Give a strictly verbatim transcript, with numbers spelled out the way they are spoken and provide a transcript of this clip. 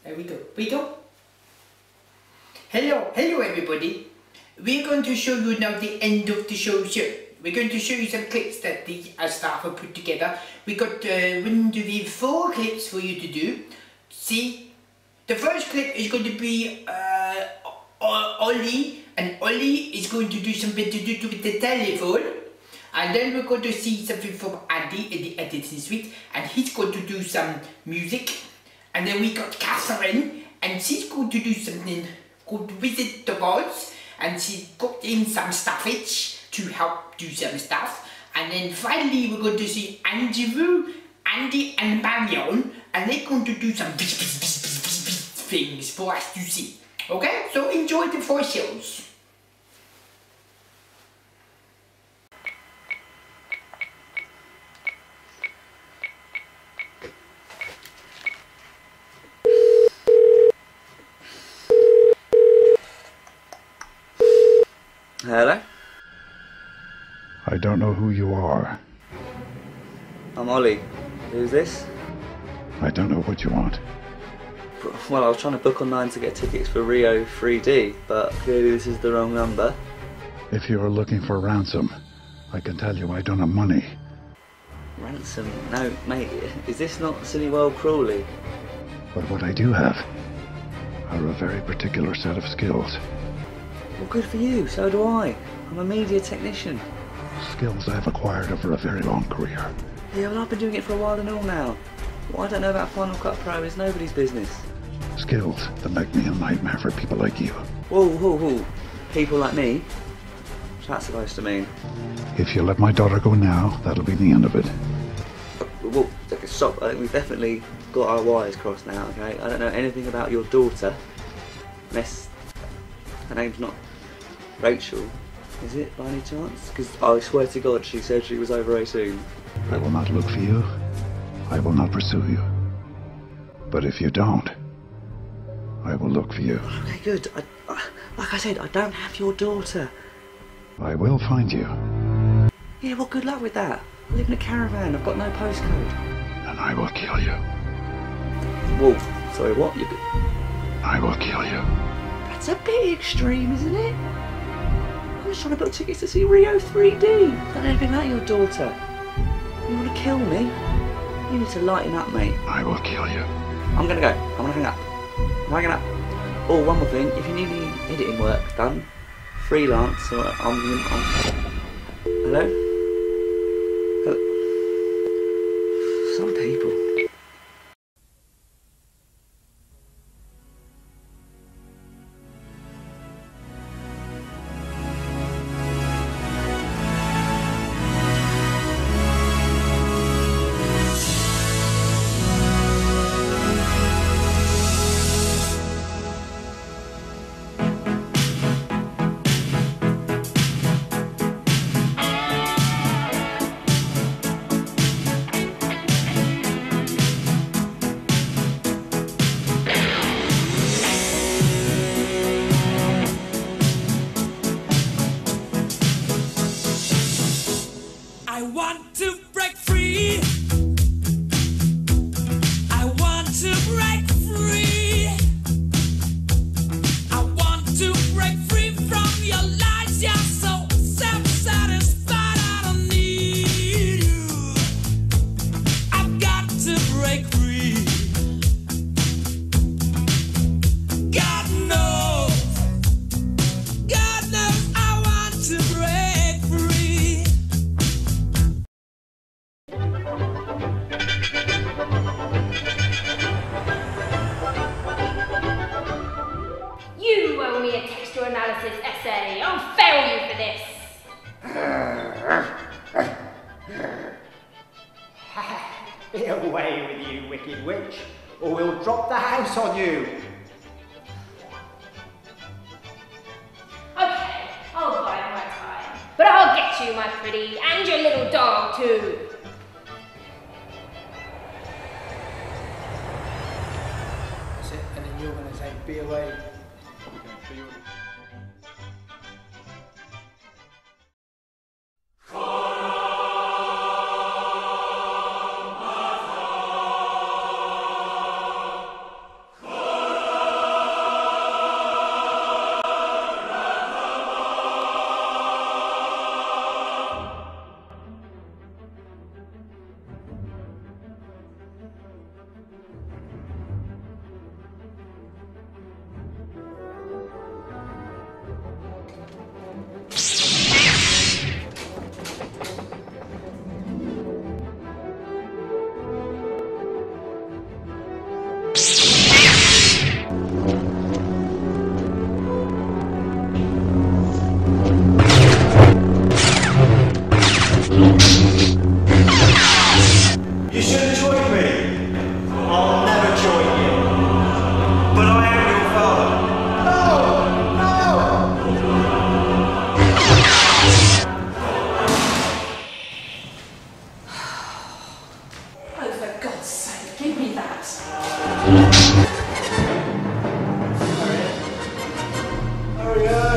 There we go. We go. Hello, hello everybody. We're going to show you now the end of the show show. We're going to show you some clips that the uh, staff have put together. We got uh, one, two, three, four clips for you to do. See, the first clip is going to be uh, Ollie, and Ollie is going to do something to do with the telephone. And then we're going to see something from Andy in the editing suite, and he's going to do some music. And then we got Catherine, and she's going to do something called Visit the Gods, and she's got in some stuffage to help do some stuff. And then finally we're going to see Andrew, Andy and Marion, and they're going to do some things for us to see. Okay, so enjoy the four shows. Hello? I don't know who you are. I'm Ollie. Who's this? I don't know what you want. Well, I was trying to book online to get tickets for Rio three D, but clearly this is the wrong number. If you are looking for ransom, I can tell you I don't have money. Ransom? No, mate, is this not Cineworld Crawley? But what I do have are a very particular set of skills. Well, good for you, so do I. I'm a media technician. Skills I've acquired over a very long career. Yeah, well, I've been doing it for a while and all now. What I don't know about Final Cut Pro is nobody's business. Skills that make me a nightmare for people like you. Whoa, whoa, whoa. People like me? What's that supposed to mean? If you let my daughter go now, that'll be the end of it. Well, stop. I think we've definitely got our wires crossed now, okay? I don't know anything about your daughter. Unless her name's not Rachel, is it, by any chance? Because I swear to God, she said she was over eighteen. I will not look for you. I will not pursue you. But if you don't, I will look for you. Okay, good. I, I, like I said, I don't have your daughter. I will find you. Yeah, well, good luck with that. I live in a caravan. I've got no postcode. And I will kill you. Whoa, sorry, what? You... I will kill you. That's a bit extreme, isn't it? I'm just trying to book tickets to see Rio three D. I don't know anything about your daughter. You want to kill me? You need to lighten up, mate. I will kill you. I'm gonna go. I'm gonna hang up. I'm hanging up. Oh, one more thing. If you need any editing work done, freelance, so I'm, I'm... Hello? Hello? Some people. I want to break free. I want to break free. I want to break free from your lies. You're so self-satisfied. I don't need you. I've got to break free. God knows. God knows I want to break free. You owe me a textual analysis essay. I'll fail you for this. Be away with you, wicked witch, or we'll drop the house on you. Okay, I'll bide my time. But I'll get you, my pretty, and your little dog too. That's it, and then you're going to say, be away. Come, believe that. Hurry up.